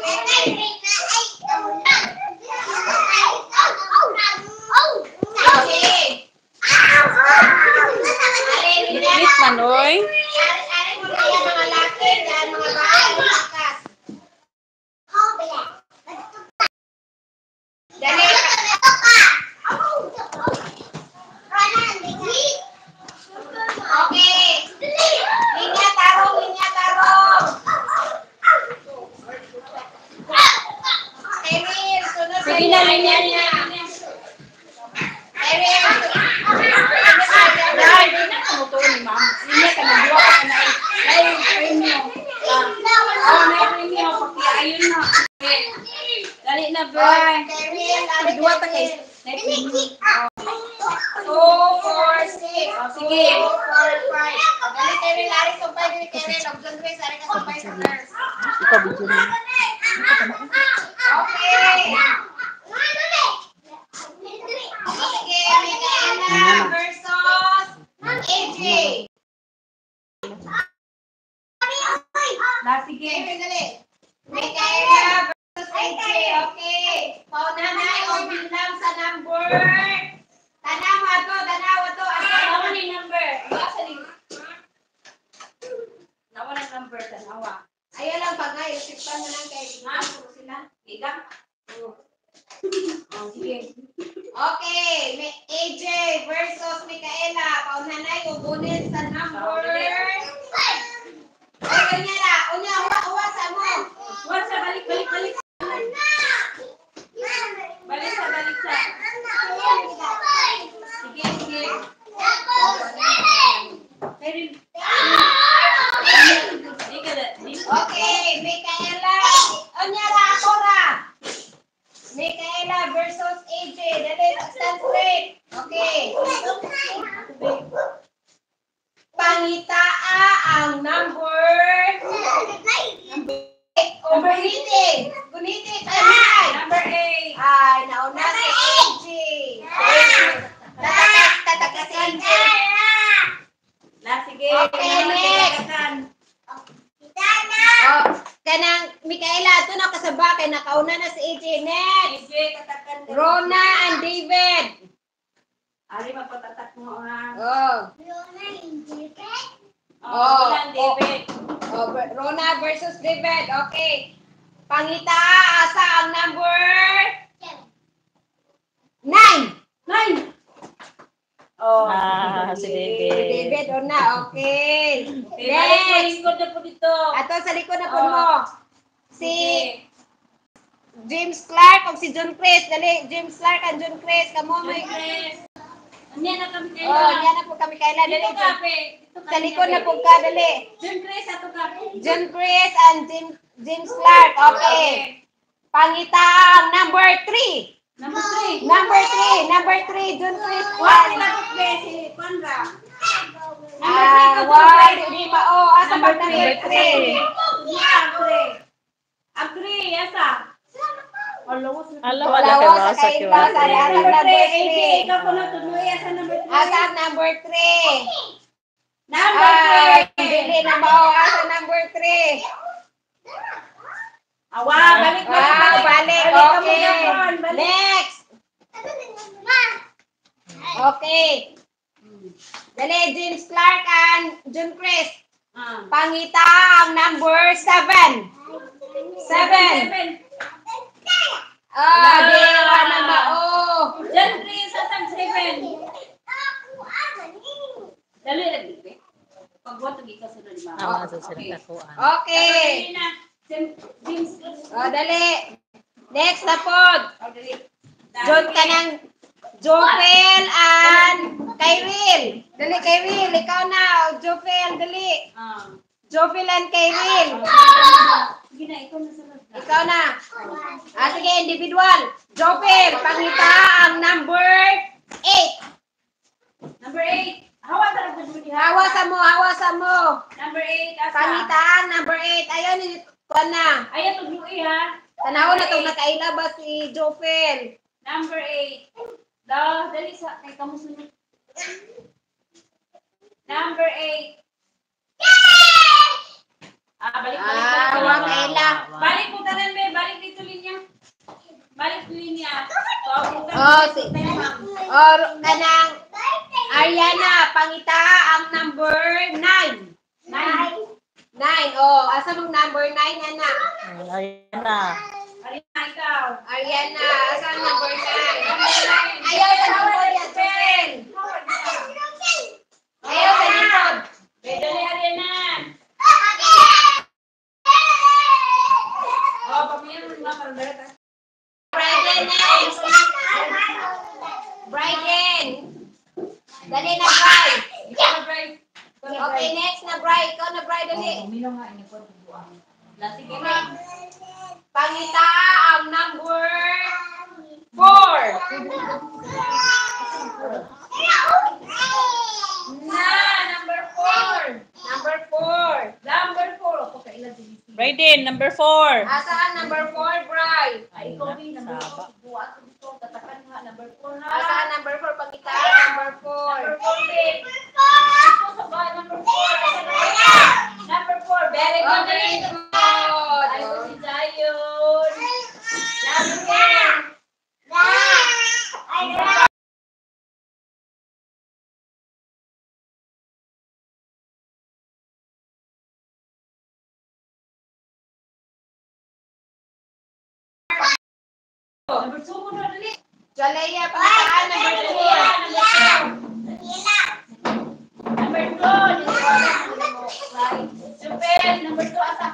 Lit manoy. Sige na, linya niya. Dali na, boy. Dua ta kay. 2, 4, 6. Sige. 4, 5. Dali tayo lari sa 5 ni Karen. Observe guys, ari ka sa 5 first. Ikaw video mo. Okay. Okay, Micaela versus AJ. Sige, dali. Micaela versus AJ. Okay. Paunanay o bilang sa number. Tanawa to. Ano ni number? Nawa ng number, tanawa. Ayaw lang bagay. Sipan mo lang kay Igang. Puro sila. Igang. Sige. Okay. AJ versus Micaela. Paunanay o bunit sa number. Ay, ganyan na. Uwa sa mo. Uwa sa balik. Balik sa. Sige. Okay, Micaela. Onyara, Cora. Micaela versus AJ. Dali, stand straight. Okay. Pangitaa ang number. Gunitin. Number 8. Ay, nauna si AJ. Tatakas si AJ. Sige. Okay, next. Kanang Micaela, ito na kasaba kay nakauna na si AJ. Next. Rona and David. Ari magpatatak mo ha. Rona and David. Rona versus David. Okay. Pangita, asa ang number? 9. Si David. David, Rona. Okay. Next. Likod na po dito. Ato sa likod na po mo. Si James Clark o si John Chris. Dali, James Clark and John Chris. Kamo may Chris. Niyan na kami kayo. Niyan na po kami kailan. Dali, sa likod na po ka. Dali. John Chris, ato ka. John Chris and James Clark. Okay. Pangita ang number 3. Number 3, John Chris. Di ba? Asa ba number 3? Ang 3, asa? Alawa sa kain ba? Asa number 3? Ikaw po na tuloy, asa number 3? Asa number 3? Number 3. Dili na ba? Asa number 3? Balik. Okay. Next. Okay. Dali, James Clark and John Chris. Pangita ang number 7. 7. Dewa na ba? John Chris, asang 7. Dali lagi. Pagbuhat lagi ka sunod ma. Okay. Dali. Next na po. John ka ng Jofel and Kyril. Dali, Kyril. Ikaw na. Jofel, dali. Jofel and Kyril. Sige na, ikaw na sunod. Ikaw na. Sige, individual. Jofel, pangita ang number 8. Number 8. Hawa Hawa sa mo. Number 8, asa? Pangitaan, number 8. Ayaw ni Kuan na. Ayaw tuglu'i ha. Tanaw na itong nakailabas si Jofel. Number 8. Dali sa kay kamusunod. Number 8. Balik. Kaila. Balik po tanan, be. Pangita ang number 9. 9. Oh, asa mong number 9, anak? Ariana. Ariana, ikaw. Ariana, asa ang number 9? Ayaw sa number yan, Pen. Ayaw sa likod. Dali, Ariana. Oh, pamilya mo mga parang Bryden next. Bryden. Dali na, Bry. ikaw na, Bray. Okay, next na, Bry. Ikaw na, Bry, dali. Milo nga, ini ko buang. Sige na. Pangita ang number 4. Na, number 4. Number 4. Number 4. Ako kailan din. Brayden, number 4. Asaan number 4, Bry? Ay, ikaw din. Number 4. Buwan ko dito. Tatakan nga. Number 4 ha. Asaan number 4? Pangita number 4. Number 4 din. Ito sa ba? Number 4. Number 4. Very good. Very good. Ay, ito si Jayon. Number 4. Number 2 mo na dali. Jalea, pangitaan number 4. Number 2. Super. Number 2 asa.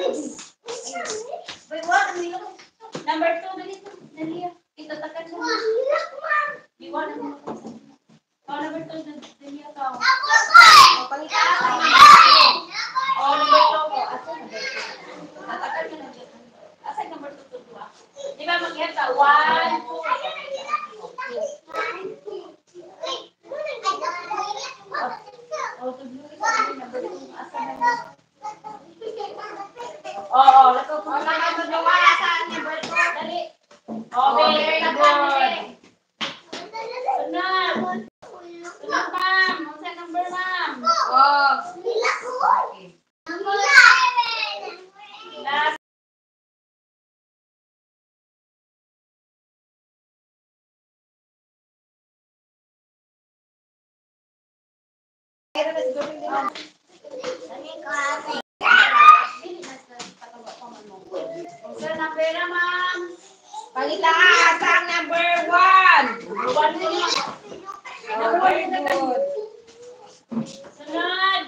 Wait, what? Number 2 dali. Dali. Itatakan mo. Iwan mo. Oh, number 2 dali ka. Pangitaan. Oh, number 2 ko. Asa number 2? Tatakan mo na dyan. Asa number 2 to 2? Di ba mag-ihap ka? 1, 2. Oh, number 2. Asa na? Oo, lako po. O, number 2. Asaan number 2? Dali. Okay, very good. Sunod. Sunod, ma'am. Ang sa number, ma'am. Oh. Last. Sa number na, ma'am. Pangitaan asaan number 1? Oh, very good. Sunod.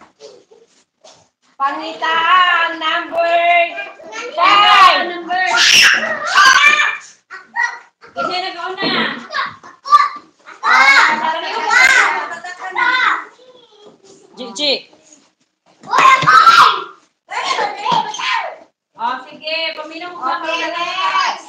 Pangitaan number 5. Number. Kasi nag-una. Gigi. Oh, sige. Paminom ko. Okay, next.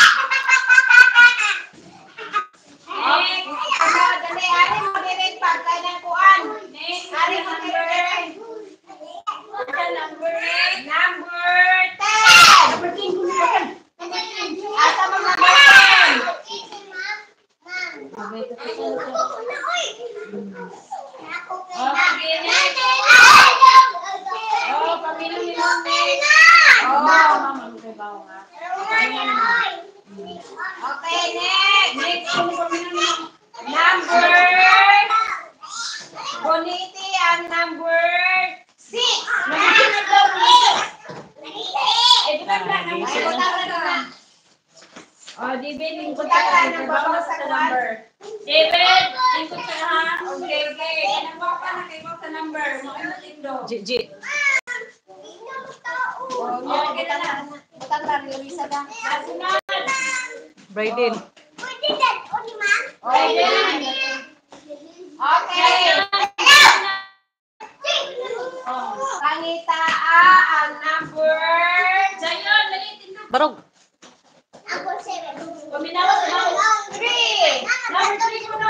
Next. Ano, dali, ari mo direct pagkay ng kuan. Next. Ari mo direct. Number. Number 10. Number 10. Asa mo number 10? Oh, sige. Next. Oh, paminom ni Mami. Oh. Mama, magtrabaho nga. Okay, next. Next. Ano paminom ni Number Boniti ang number 6. Eh, di ba na? Ay, butang na na. Oh, David, lingkod Butang ka. na ng babaw sa number. David, lingkod ka ha. Okay, okay. Ano ba pa na kayo sa number? Mga tindo. Gigi. Oh, okay na lang. Butang na, Lisa na. Nasunod. Brayden. Okay. Oh. Pangitaa ang number Jayon, malitin na. Barog. Paminawa sa mga. 3. Number 3 ko na.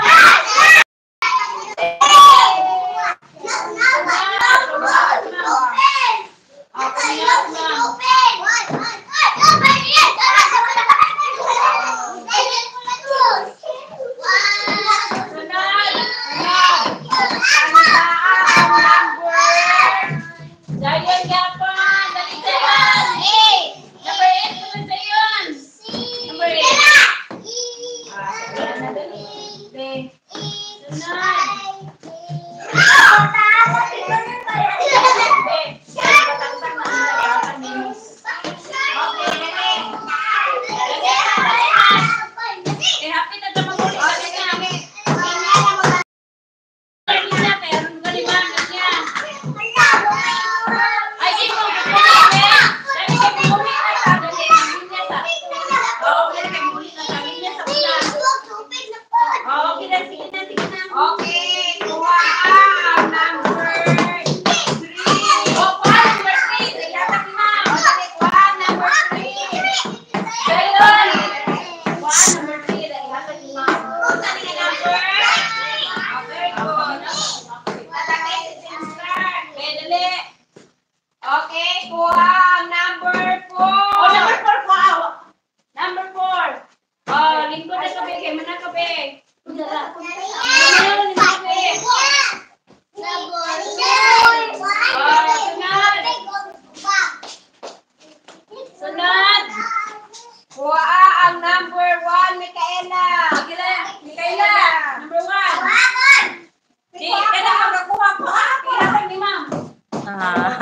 Jayon, Gapon. Dali, Jayon. Number 8 ko na, Jayon. Number 8. Ah, sa na, dali.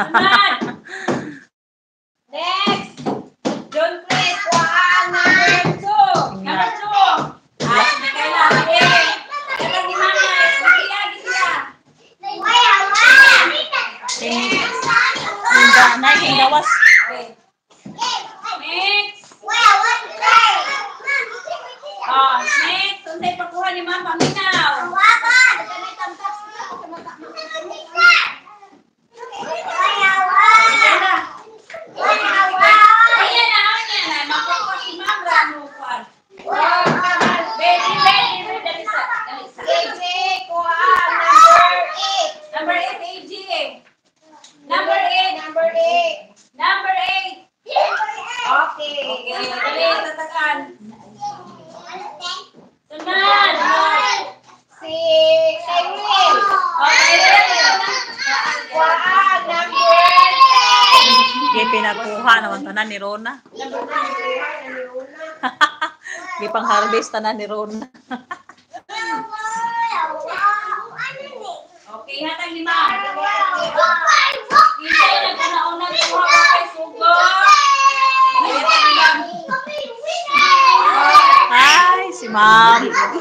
Sunod. Next. John Chris, kuhaan number 2. Number 2. Hindi kailangan. Okay. Dapat ni Mama. Lagi sila. Linda, naiking gawas. Okay. Next. Next. Untay pagkuha ni Mama. Paminaw. Pinagkuha naman tanan ni Rona. Di pang harvest tanan ni Rona. Okay, hatang 5. Hindi nagkanauna kuha ka kay Sugo. Ay, si Ma'am.